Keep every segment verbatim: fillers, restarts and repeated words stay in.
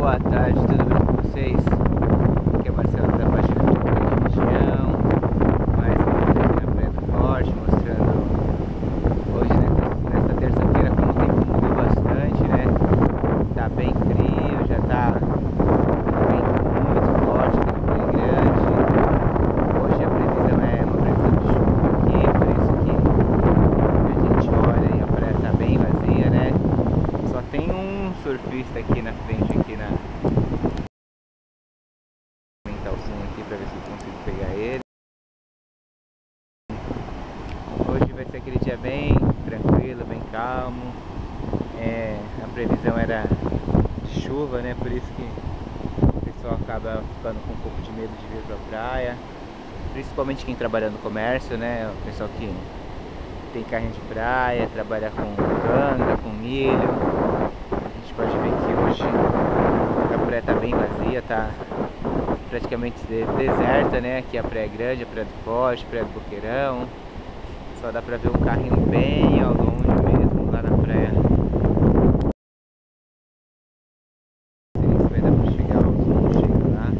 boa tarde, tudo bem com vocês? Aqui é Marcelo da página da região, mais uma vez na Praia do Forte, mostrando hoje, né, nessa terça-feira, como o tempo mudou bastante, né? Tá bem frio, já tá um vento muito forte aqui no Praia Grande. Hoje a previsão é uma previsão de chuva aqui, por isso que a gente olha e a praia tá bem vazia, né? Só tem um surfista aqui na frente, aqui na... Vou aumentar o zoom aqui pra ver se eu consigo pegar ele. Hoje vai ser aquele dia bem tranquilo, bem calmo. É, a previsão era de chuva, né? Por isso que o pessoal acaba ficando com um pouco de medo de vir pra praia. Principalmente quem trabalha no comércio, né? O pessoal que tem carrinho de praia, trabalha com canga, com milho. A gente pode ver que hoje a praia tá bem vazia, tá praticamente deserta, né? Aqui a Praia Grande, a Praia do Forte, a Praia do Boqueirão. Só dá pra ver um carrinho bem ao longe mesmo, lá na praia. Não sei se vai dar pra chegar, não chego lá.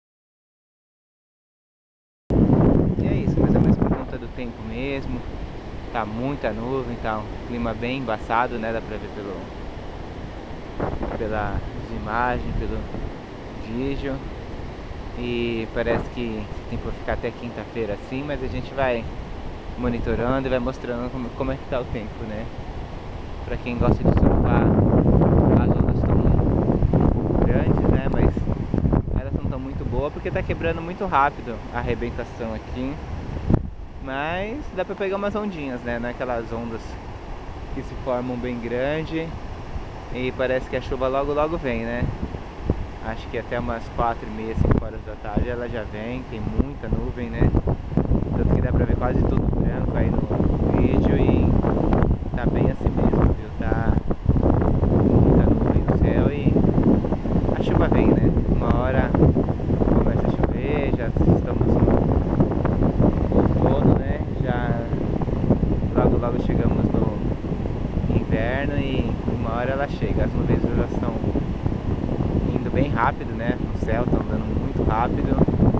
E é isso, mais ou menos por conta do tempo mesmo. Tá muita nuvem, tá um clima bem embaçado, né? Dá pra ver pelo, pelas imagens, pelo vídeo. E parece que tem por ficar até quinta-feira assim, mas a gente vai monitorando e vai mostrando como, como é que tá o tempo, né? Pra quem gosta de surfar, as ondas estão um pouco grandes, né? Mas elas não estão muito boas porque tá quebrando muito rápido a arrebentação aqui. Mas dá pra pegar umas ondinhas, né? Não é aquelas ondas que se formam bem grande. E parece que a chuva logo logo vem, né? Acho que até umas quatro e meia, cinco horas da tarde ela já vem. Tem muita nuvem, né? Tanto que dá pra ver quase tudo branco aí no vídeo. E tá bem assim mesmo, viu? Tá muita nuvem no céu e a chuva vem, né? Uma hora começa a chover, já estamos no outono, né? Já logo logo chegamos no inverno e uma hora ela chega. As nuvens já estão indo bem rápido, né? No céu, estão andando muito rápido.